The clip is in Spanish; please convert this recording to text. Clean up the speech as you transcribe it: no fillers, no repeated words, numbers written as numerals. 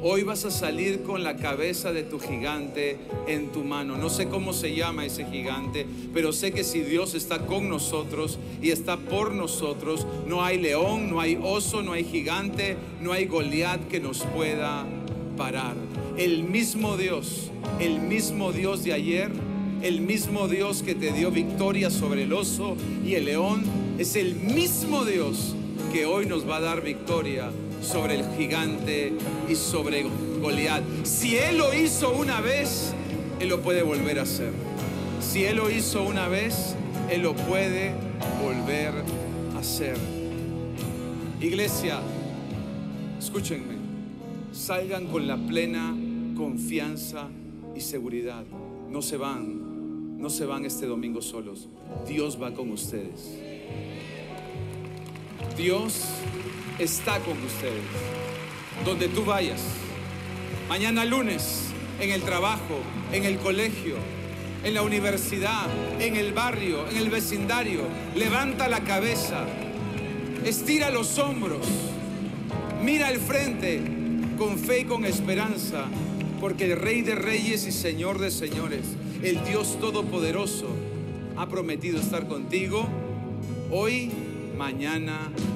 Hoy vas a salir con la cabeza de tu gigante en tu mano. No sé cómo se llama ese gigante, pero sé que si Dios está con nosotros y está por nosotros, no hay león, no hay oso, no hay gigante, no hay Goliat que nos pueda parar. El mismo Dios de ayer, el mismo Dios que te dio victoria sobre el oso y el león, es el mismo Dios que hoy nos va a dar victoria sobre el gigante y sobre Goliat. Si Él lo hizo una vez, Él lo puede volver a hacer. Si Él lo hizo una vez, Él lo puede volver a hacer. Iglesia, escúchenme, salgan con la plena confianza y seguridad. No se van este domingo solos. Dios va con ustedes. Dios está con ustedes. Donde tú vayas, mañana lunes, en el trabajo, en el colegio, en la universidad, en el barrio, en el vecindario, levanta la cabeza, estira los hombros, mira al frente con fe y con esperanza, porque el Rey de Reyes y Señor de Señores, el Dios Todopoderoso, ha prometido estar contigo hoy, mañana